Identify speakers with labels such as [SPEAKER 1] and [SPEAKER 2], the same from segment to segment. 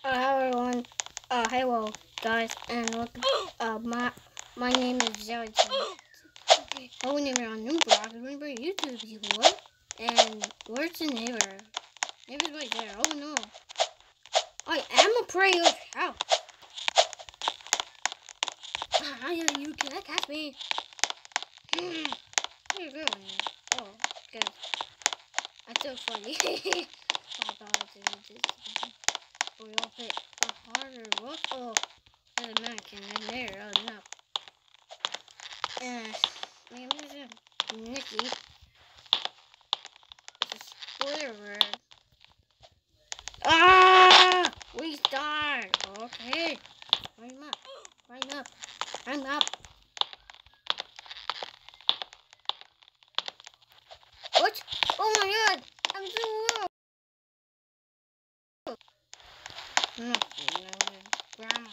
[SPEAKER 1] Hello everyone. Hello guys, and welcome. My name is Jared. Oh, never on new blog. Remember YouTube before? And where's the neighbor? Neighbor's right there. Oh no! I am a prayer's house. You can't catch me. Where you going? Oh, good. That's so funny. We all hit a harder look. Oh, there's a mannequin in there. Oh no. Man, where's Nikki? It's a splitter bird. Ah! We died. Okay. Climb up. Climb up. Climb up. What? Oh my god! I'm so low. Grandma.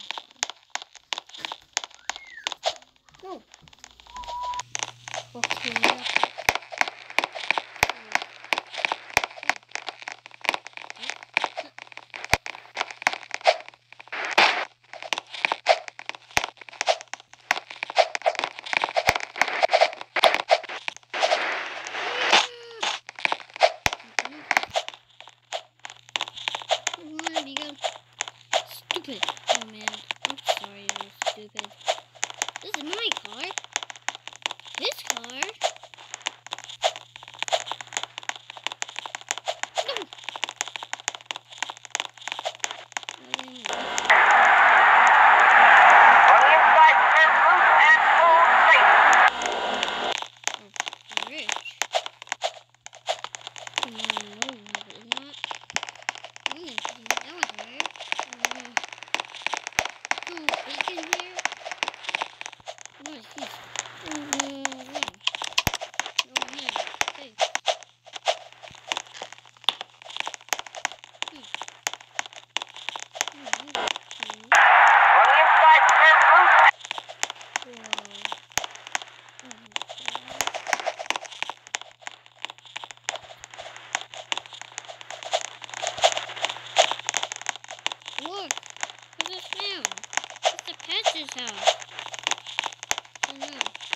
[SPEAKER 1] No. Okay. Stupid. Oh man, I'm sorry I was stupid. This is my car. This car? No. Look, what's this now? It's the pet's house. Oh no.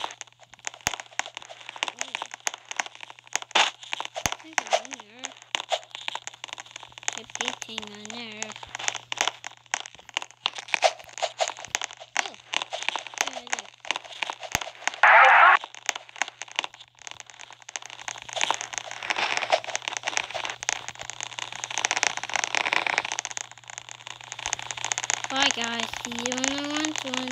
[SPEAKER 1] I think I'm in there. Keep eating on there. Oh, yeah, I did. Bye guys, see you in the next one.